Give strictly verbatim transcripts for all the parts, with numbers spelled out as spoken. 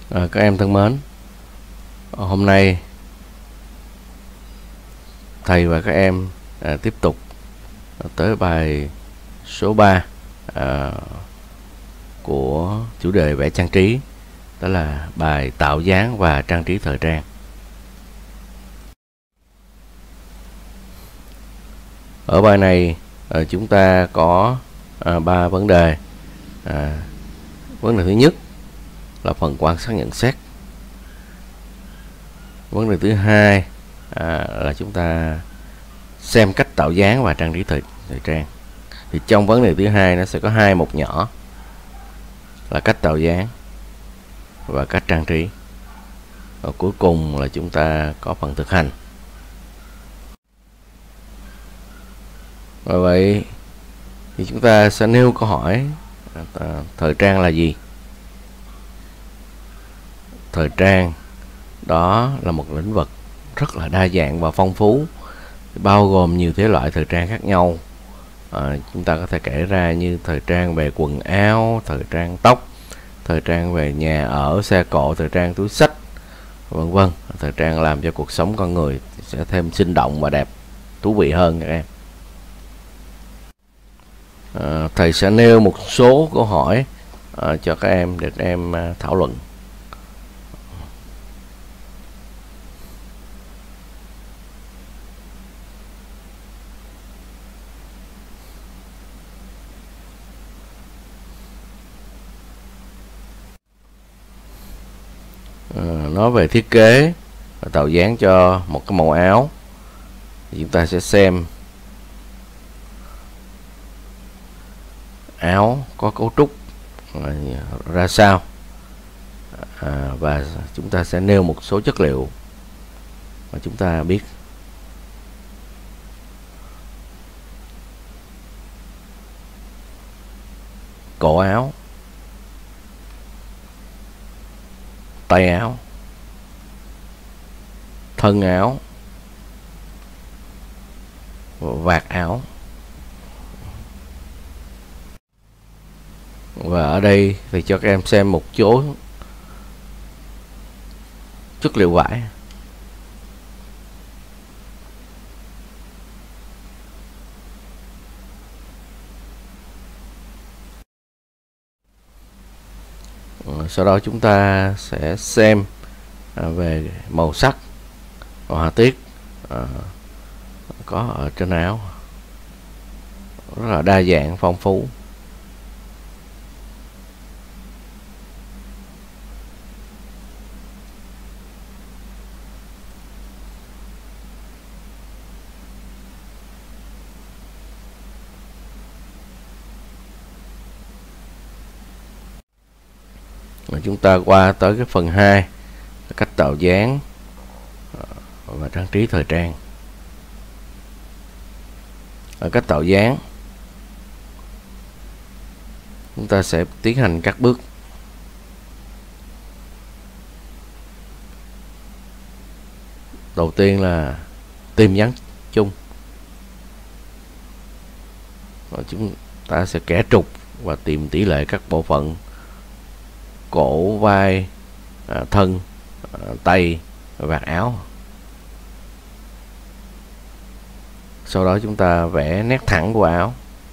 À, các em thân mến, hôm nay thầy và các em à, tiếp tục tới bài số ba à, của chủ đề vẽ trang trí, đó là bài tạo dáng và trang trí thời trang. Ở bài này à, chúng ta có à, ba vấn đề. À, vấn đề thứ nhất là phần quan sát nhận xét. Vấn đề thứ hai à, là chúng ta xem cách tạo dáng và trang trí thời, thời trang. Thì trong vấn đề thứ hai nó sẽ có hai mục nhỏ là cách tạo dáng và cách trang trí. Và cuối cùng là chúng ta có phần thực hành. Và vậy thì chúng ta sẽ nêu câu hỏi: à, thời trang là gì? Thời trang đó là một lĩnh vực rất là đa dạng và phong phú, bao gồm nhiều thể loại thời trang khác nhau. À, chúng ta có thể kể ra như thời trang về quần áo, thời trang tóc, thời trang về nhà ở, xe cộ, thời trang túi xách, vân vân. Thời trang làm cho cuộc sống con người sẽ thêm sinh động và đẹp, thú vị hơn các em. À, thầy sẽ nêu một số câu hỏi à, cho các em để các em à, thảo luận. À, nói về thiết kế và tạo dáng cho một cái màu áo thì chúng ta sẽ xem áo có cấu trúc ra sao, à, và chúng ta sẽ nêu một số chất liệu mà chúng ta biết. Cổ áo, tay áo, thân áo, vạt áo. Và ở đây thì cho các em xem một số chất liệu vải. Sau đó chúng ta sẽ xem về màu sắc và họa tiết à, có ở trên áo, rất là đa dạng phong phú. Và chúng ta qua tới cái phần hai, cách tạo dáng và trang trí thời trang. Ở cách tạo dáng, chúng ta sẽ tiến hành các bước. Đầu tiên là tìm dáng chung. Và chúng ta sẽ kẻ trục và tìm tỷ lệ các bộ phận cổ, vai, à, thân, à, tay, vạt áo. Sau đó chúng ta vẽ nét thẳng của áo.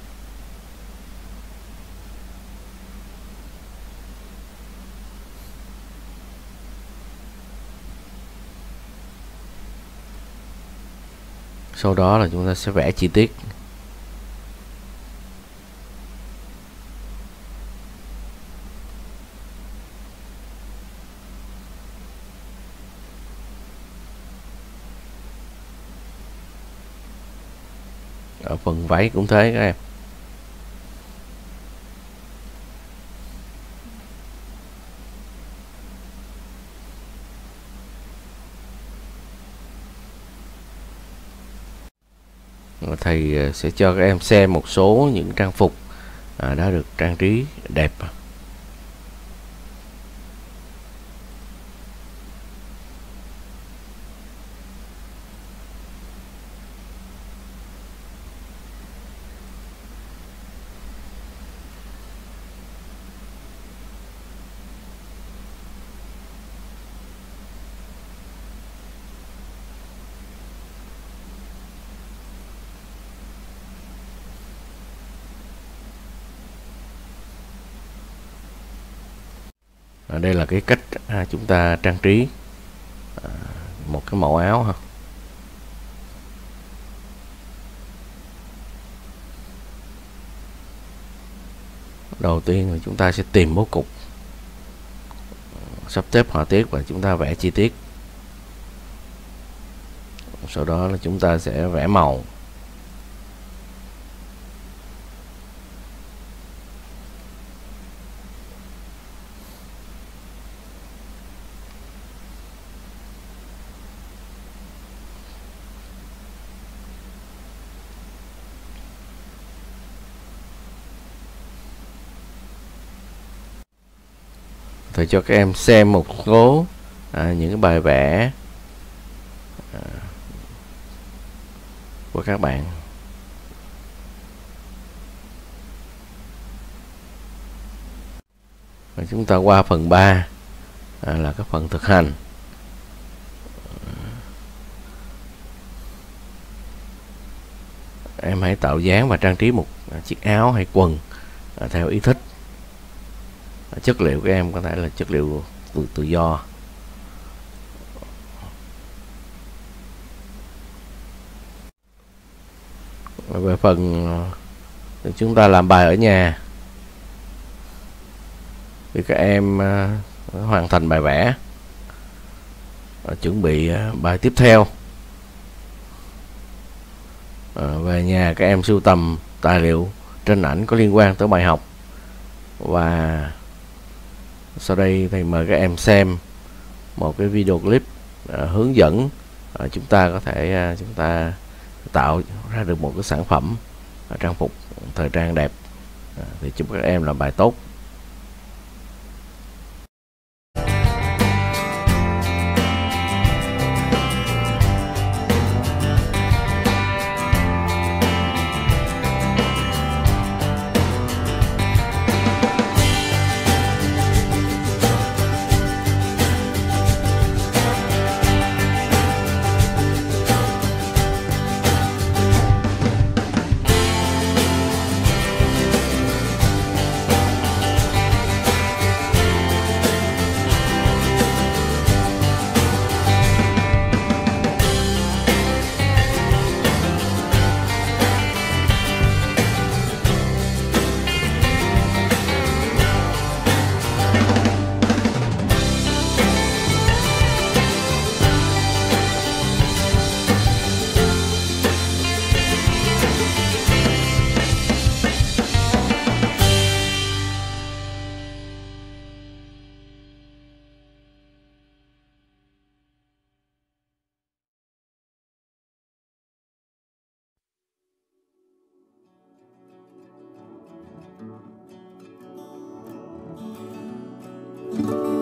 Sau đó là chúng ta sẽ vẽ chi tiết. Ở phần váy cũng thế các em. Thầy sẽ cho các em xem một số những trang phục à, đã được trang trí đẹp. À, đây là cái cách à, chúng ta trang trí à, một cái mẫu áo ha. Đầu tiên là chúng ta sẽ tìm bố cục, sắp xếp họa tiết và chúng ta vẽ chi tiết. Sau đó là chúng ta sẽ vẽ màu. Thầy cho các em xem một số à, những cái bài vẽ à, của các bạn. Và chúng ta qua phần ba à, là cái phần thực hành. Em hãy tạo dáng và trang trí một chiếc áo hay quần à, theo ý thích. À, chất liệu của em có thể là chất liệu tự, tự do. Về phần chúng ta làm bài ở nhà thì các em uh, hoàn thành bài vẽ, uh, chuẩn bị uh, bài tiếp theo. Uh, về nhà các em sưu tầm tài liệu tranh ảnh có liên quan tới bài học, và sau đây thì mời các em xem một cái video clip uh, hướng dẫn uh, chúng ta có thể uh, chúng ta tạo ra được một cái sản phẩm uh, trang phục thời trang đẹp. Uh, thì chúc các em làm bài tốt. Thank you.